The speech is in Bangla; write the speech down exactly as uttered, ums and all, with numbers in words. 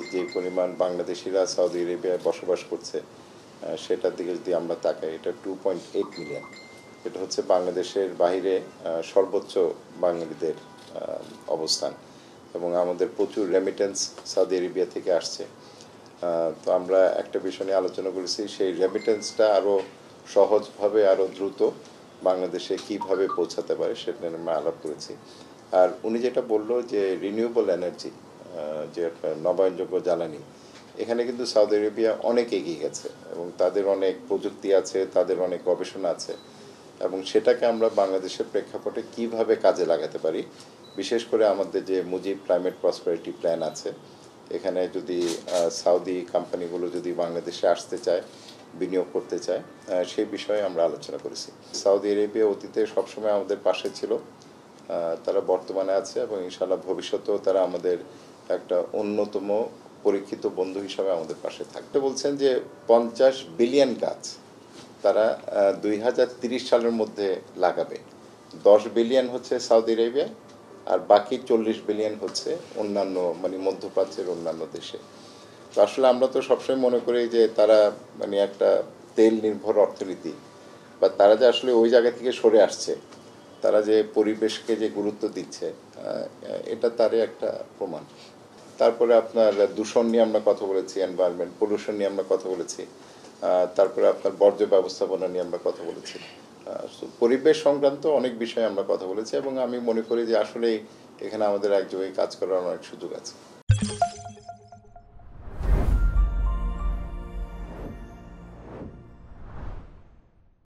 যে পরিমাণ বাংলাদেশিরা সৌদি আরবিয়ায় বসবাস করছে সেটার দিকে যদি আমরা তাকাই, এটা টু পয়েন্ট এইট মিলিয়ন। এটা হচ্ছে বাংলাদেশের বাইরে সর্বোচ্চ বাঙালিদের অবস্থান, এবং আমাদের প্রচুর রেমিটেন্স সৌদি আরবিয়া থেকে আসছে। তো আমরা একটা বিষয় নিয়ে আলোচনা করেছি, সেই রেমিটেন্সটা আরও সহজভাবে আরও দ্রুত বাংলাদেশে কিভাবে পৌঁছাতে পারে সেটা নিয়ে আমরা আলাপ করেছি। আর উনি যেটা বললো যে রিনিউয়েবল এনার্জি, যে নবায়নযোগ্য জ্বালানি, এখানে কিন্তু সৌদি আরবিয়া অনেক এগিয়ে গেছে এবং তাদের অনেক প্রযুক্তি আছে, তাদের অনেক গবেষণা আছে, এবং সেটাকে আমরা বাংলাদেশের প্রেক্ষাপটে কিভাবে কাজে লাগাতে পারি। বিশেষ করে আমাদের যে মুজিব ক্লাইমেট প্রসপারিটি প্ল্যান আছে, এখানে যদি সৌদি কোম্পানিগুলো যদি বাংলাদেশে আসতে চায়, বিনিয়োগ করতে চায়, সেই বিষয়ে আমরা আলোচনা করেছি। সৌদি আরবিয়া অতীতে সবসময় আমাদের পাশে ছিল, তারা বর্তমানে আছে এবং ইনশাআল্লাহ ভবিষ্যতেও তারা আমাদের একটা অন্যতম পরীক্ষিত বন্ধু হিসাবে আমাদের পাশে থাকতে। বলছেন যে পঞ্চাশ বিলিয়ন গাছ তারা দুই হাজার তিরিশ সালের মধ্যে লাগাবে। দশ বিলিয়ন হচ্ছে সৌদি আরবিয়া আর বাকি চল্লিশ বিলিয়ন হচ্ছে অন্যান্য মানে মধ্যপ্রাচ্যের অন্যান্য দেশে। তো আসলে আমরা তো সবসময় মনে করি যে তারা মানে একটা তেল নির্ভর অর্থনীতি, বা তারা যে আসলে ওই জায়গা থেকে সরে আসছে, তারা যে পরিবেশকে যে গুরুত্ব দিচ্ছে, এটা তারই একটা প্রমাণ। তারপরে আপনার দূষণ নিয়ে আমরা কথা বলেছি, এনভায়রনমেন্ট পলিউশন নিয়ে আমরা কথা বলেছি, তারপরে আপনার বর্জ্য ব্যবস্থাপনা নিয়ে আমরা কথা বলেছি। পরিবেশ সংক্রান্ত অনেক বিষয়ে আমরা কথা বলেছি এবং আমি মনে করি যে আসলেই এখানে আমাদের একযোগে কাজ করার অনেক সুযোগ আছে।